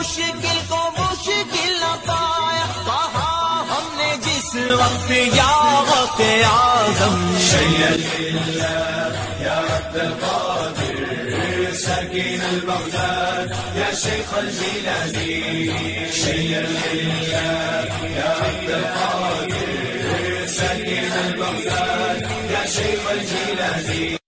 मुश्किल को मुश्किल न पाया, कहा हमने जिस वक्त या गौसे आज़म या अब्दुल कादिर सकीन अल-बगदाद या शेख अल-जिलानी, या अब्दुल कादिर सकीन अल-बगदाद या शेख अल-जिलानी।